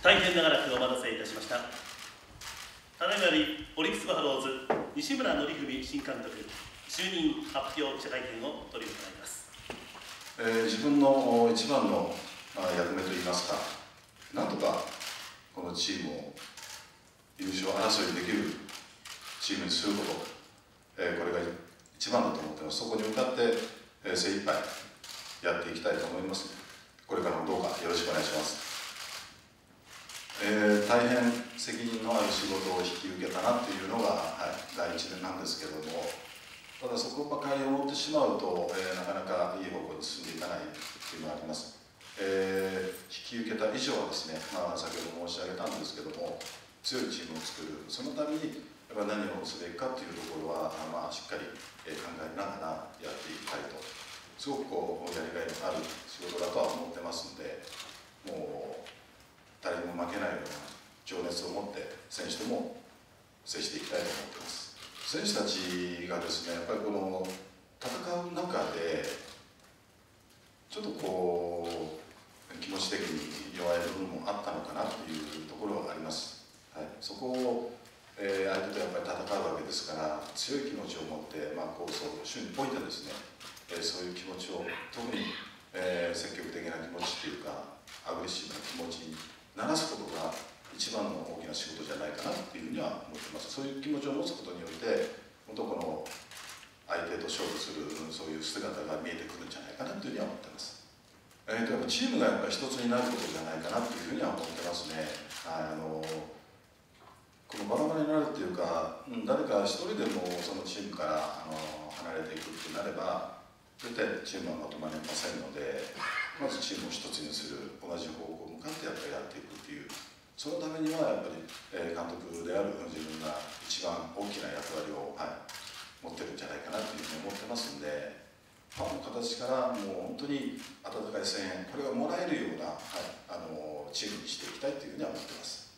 大変長らくお待たせいたしました。ただいまよりオリックスバファローズ西村則文新監督就任発表記者会見を執り行います。 自分の一番の役目といいますか、なんとかこのチームを優勝争いできるチームにすること、これが一番だと思ってます。そこに向かって精一杯やっていきたいと思います。これからもどうかよろしくお願いします。大変責任のある仕事を引き受けたなというのが、第一年なんですけれども、ただそこばかり思ってしまうと、なかなかいい方向に進んでいかないというのがあります。引き受けた以上はですね、先ほど申し上げたんですけども、強いチームを作る、そのためにやっぱ何をすべきかというところは、しっかり考えながらやっていきたいと、すごくやりがいのある仕事だとは思ってますので、もう誰にも負けないような情熱を持って選手とも接していきたいと思っています。選手たちがですね、やっぱりこの戦う中でちょっと気持ち的に弱い部分もあったのかなというところはあります。そこを相手とやっぱり戦うわけですから、強い気持ちを持ってコースを主に置いてですね、そういう気持ちを特に、積極的な気持ちというかアグレッシブな気持ちにならすことが一番の大きな仕事じゃないかなというふうには思ってます。そういう気持ちを持つことによって本当この相手と勝負するそういう姿が見えてくるんじゃないかなというふうには思ってます。チームがやっぱり一つになることじゃないかなというふうには思ってますね。このバラバラになるっていうか、誰か一人でもそのチームから離れていくってなれば絶対チームはまとまりませんので、まずチームを一つにする、同じ方向に向かってやっぱりやっていくっていう、そのためにはやっぱり、監督である自分が一番大きな役割を、持ってるんじゃないかなというふうに思ってますんで、ファンの形からもう本当に温かい声援、これがもらえるような、チームにしていきたいというふうには思ってます。